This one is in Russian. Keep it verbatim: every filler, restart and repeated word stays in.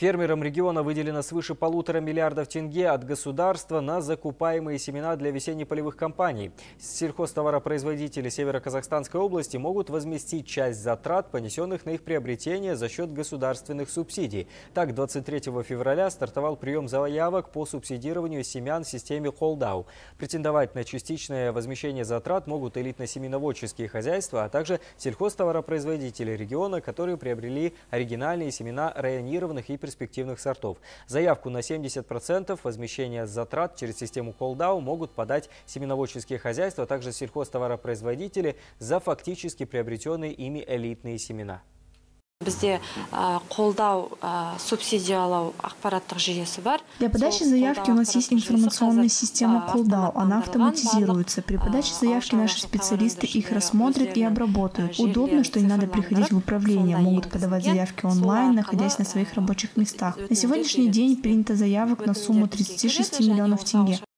Фермерам региона выделено свыше полутора миллиардов тенге от государства на закупаемые семена для весенне-полевых кампаний. Сельхозтоваропроизводители Северо-Казахстанской области могут возместить часть затрат, понесенных на их приобретение за счет государственных субсидий. Так, двадцать третьего февраля стартовал прием заявок по субсидированию семян в системе Холдау. Претендовать на частичное возмещение затрат могут элитно-семеноводческие хозяйства, а также сельхозтоваропроизводители региона, которые приобрели оригинальные семена районированных и перспективных сортов. Заявку на семьдесят процентов возмещения затрат через систему Холдау могут подать семеноводческие хозяйства, а также сельхозтоваропроизводители за фактически приобретенные ими элитные семена. Для подачи заявки у нас есть информационная система Холдау. Она автоматизируется. При подаче заявки наши специалисты их рассмотрят и обработают. Удобно, что не надо приходить в управление. Могут подавать заявки онлайн, находясь на своих рабочих местах. На сегодняшний день принято заявок на сумму тридцати шести миллионов тенге.